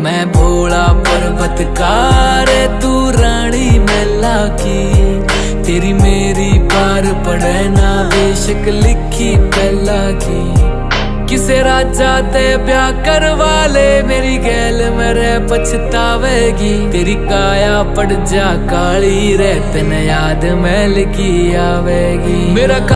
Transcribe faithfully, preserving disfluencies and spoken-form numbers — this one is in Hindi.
मैं भोला पर्वतकार तू रानी मैला की, तेरी मेरी पार पड़े ना बेशक लिखी पहला की। किसे राजा ते ब्याह करवा ले मेरी गैल मेरे पछतावेगी, तेरी काया पड़ जा काली रे तन याद मैल की आवेगी। मेरा